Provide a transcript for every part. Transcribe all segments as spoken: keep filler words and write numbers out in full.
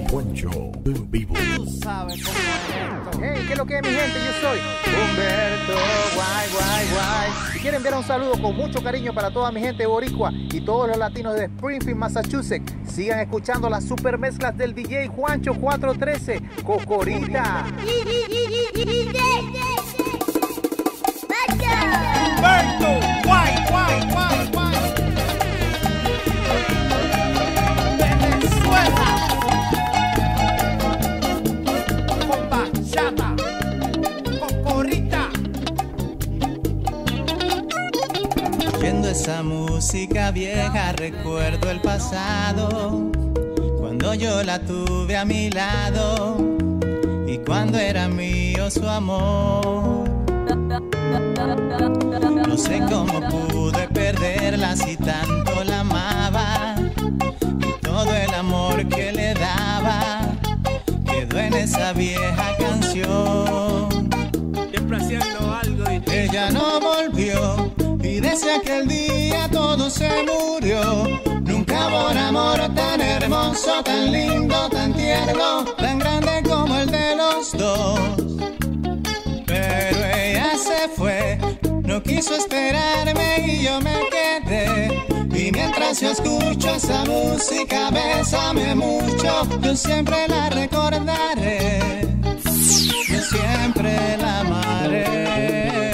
Juancho en vivo. Tú sabes cómo es esto. Hey, ¿qué es lo que es, mi gente? Yo soy Humberto, guay, guay, guay. Si quieren enviar un saludo con mucho cariño para toda mi gente boricua y todos los latinos de Springfield, Massachusetts, sigan escuchando las super mezclas del D J Juancho cuatro trece, Cocorita. Humberto, guay, guay, guay, guay. Venezuela. Con bachata. Cocorita. Oyendo esa música vieja recuerdo el pasado, cuando yo la tuve a mi lado y cuando era mío su amor. No sé cómo pude perderla si tanto la amaba, y todo el amor que le daba quedó en esa vieja canción. Siempre haciendo algo distinto. Ella no volvió y desde aquel día todo se murió. Nunca hubo un amor tan hermoso, tan lindo, tan tierno, tan grande como el de los dos. Pero ella se fue, no quiso esperarme y yo me quedé. Y mientras yo escucho esa música, bésame mucho, yo siempre la recordaré, yo siempre la amaré.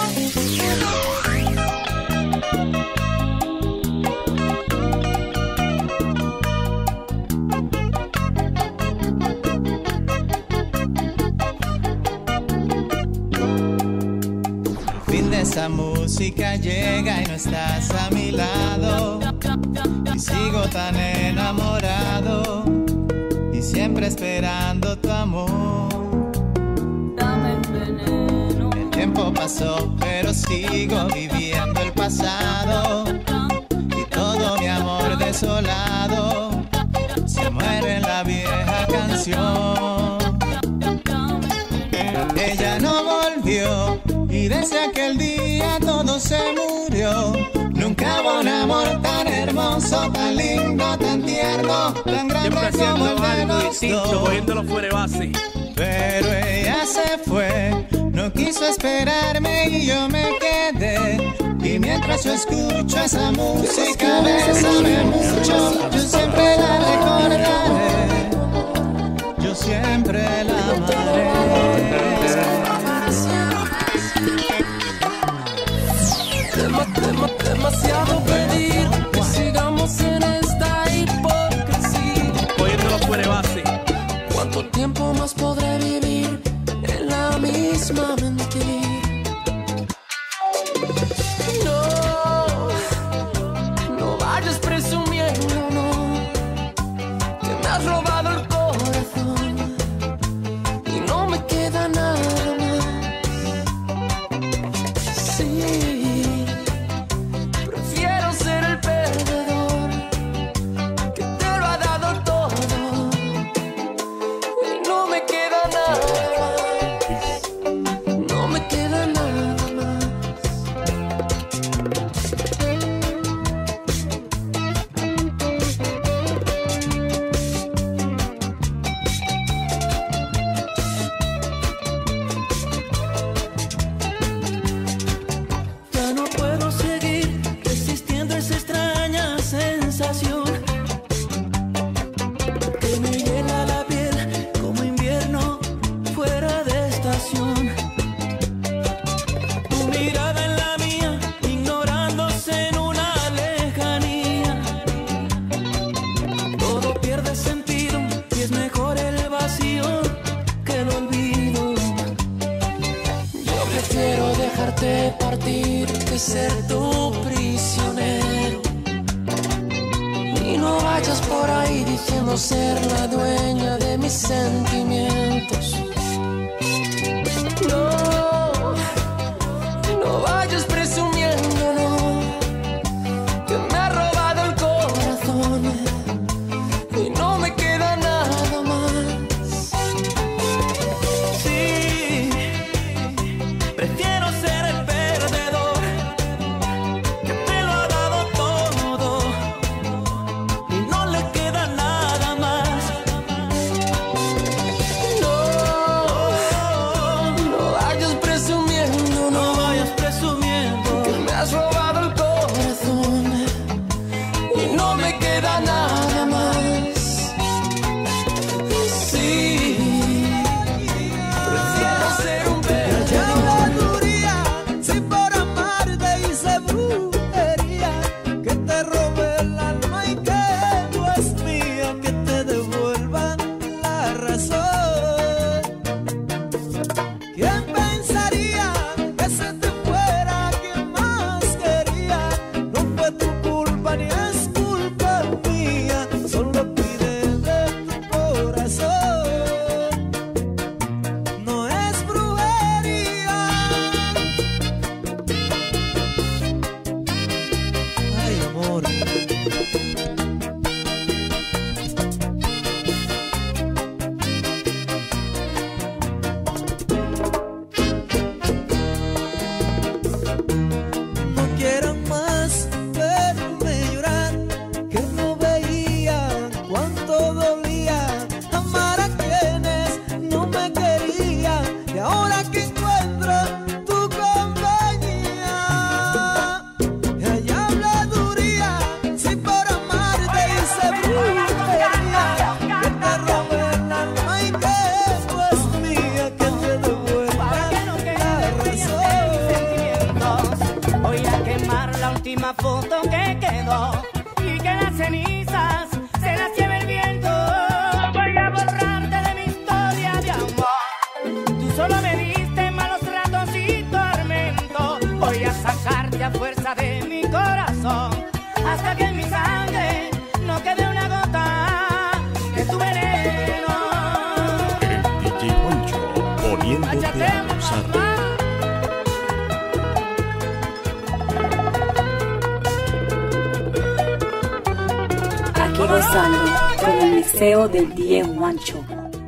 Esa música llega y no estás a mi lado, y sigo tan enamorado y siempre esperando tu amor. El tiempo pasó pero sigo viviendo el pasado, y todo mi amor desolado se muere en la vieja canción. Ella no volvió y desde aquel día todo se murió. Nunca hubo un amor tan hermoso, tan lindo, tan tierno, tan grande como el de los dos. Poniéndolo fuera de base. Pero ella se fue, no quiso esperarme y yo me quedé. Y mientras yo escucho esa música, bésame mucho, yo siempre la recordaré, yo siempre la amaré. Demasiado pedir que sigamos en esta hipocresía. Poniéndolo fuera de base. ¿Cuánto tiempo más podré vivir en la misma mentira? No, no vayas presumiendo, no, que me has robado el corazón y no me queda nada más. Sí. Partir que ser tu prisionero, y no vayas por ahí diciendo ser la dueña de mis sentimientos. No, no vayas presumiendo, no, que me ha robado el corazón y no me queda nada más. Sí, prefiero ser el perdedor que te lo ha dado todo y no le queda nada más. me queda nada más. Sí, prefiero ser un perdedor. Si por amarte hice brujería, que te robe el alma y que no es mía, que te devuelvan la razón. ¿Quién pensaría que se te fuera quien más quería? No fue tu culpa ni es culpa mía, solo pide de tu corazón. No es brujería. Ay, amor. No quiero más verme llorar, que no veía cuánto dolía amar a quienes no me querían, y ahora que encuentro tu compañía, ella habladuría, si por amarte hice brujería, que te robé el alma y que no es mía, que te devuelva la razón. Voy a quemar la última foto que quedó y que las cenizas se las lleve el viento. Voy a borrarte de mi historia de amor. Tú solo me diste malos ratos y tormento. Voy a sacarte a fuerza de mi corazón hasta que en mi sangre no quede una gota de tu veneno. El D J Juancho poniéndote a gozar. Aquí gozando con el mixeo del D J Juancho.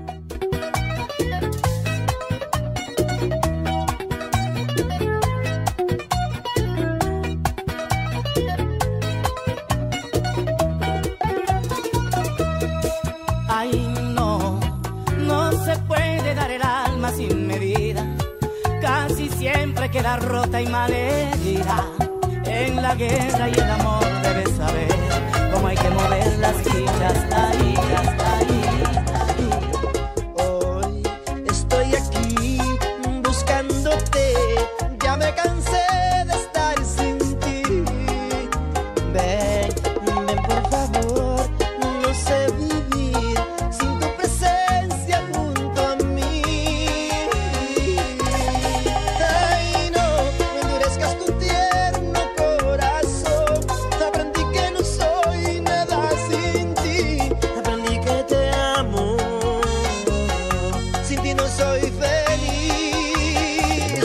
Ay, no, no se puede dar el alma sin medida. Casi siempre queda rota y malherida. En la guerra y el amor debes saber cómo hay que mover las fichas. Ahí, ahí, ahí. Hoy estoy aquí buscándote, ya me cansé de estar sin ti. Ven, ven por favor, no sé vivir sin tu presencia junto a mí. Ay, no, no endurezcas tu tierno corazón. Aprendí que no soy nada sin ti. Aprendí que te amo. Sin ti no soy feliz.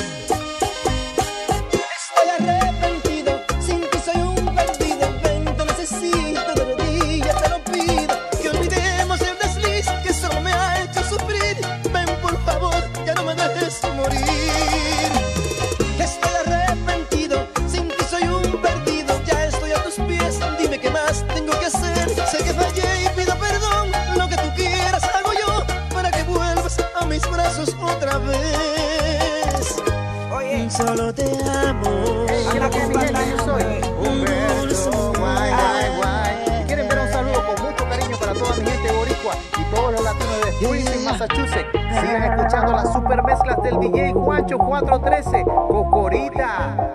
Estoy arrepentido, sin ti soy un perdido. Ven, te necesito de rodillas, te lo pido. Que olvidemos el desliz que solo me ha hecho sufrir. Ven, por favor, ya no me dejes morir. Estoy arrepentido, sin ti soy un perdido. Ya estoy a tus pies, dime qué más tengo que hacer. Sé que fallé y pido perdón. Lo que tú quieras hago yo para que vuelvas a mis brazos otra vez. Oye, solo te amo. Quiero que mi gente, yo soy Humberto, guay, guay, guay. Si quieren ver un saludo con mucho cariño para toda mi gente boricua y todos los latinos de Springfield, Massachusetts, sigan escuchando las super mezclas del D J Juancho cuatro trece, Cocorita.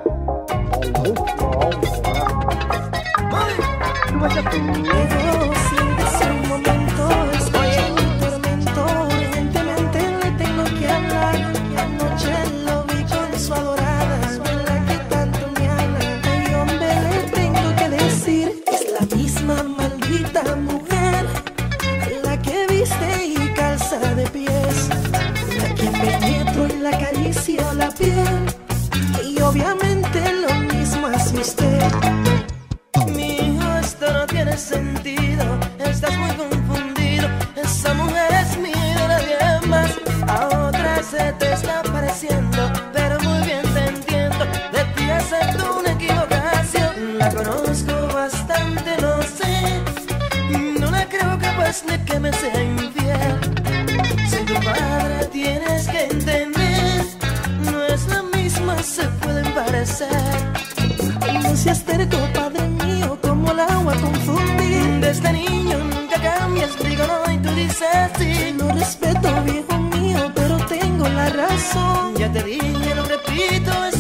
Pero sientes un momento, estoy en un tormento. Urgentemente le tengo que hablar. Anoche lo vi con su adorada, la que tanto me habla. Ay, hombre, le tengo que decir, es la misma maldita mujer, la que viste y calza de pies, la que penetro y la acaricio la piel. Y obviamente lo mismo hace usted. Mi hijo, esto no tiene sentido, estás muy confundido. Esa mujer es mía, nadie más. A otra se te está pareciendo, pero muy bien te entiendo. De ti acepto una equivocación. La conozco bastante, no sé. No la creo capaz de que me sea infiel. Si tu padre tienes que entender, no es la misma, se pueden parecer. No seas terco, padre mío. mío como el agua confundir. Desde niño nunca cambias, digo no y tú dices sí. Lo respeto, viejo mío, pero tengo la razón. Ya te dije, lo repito,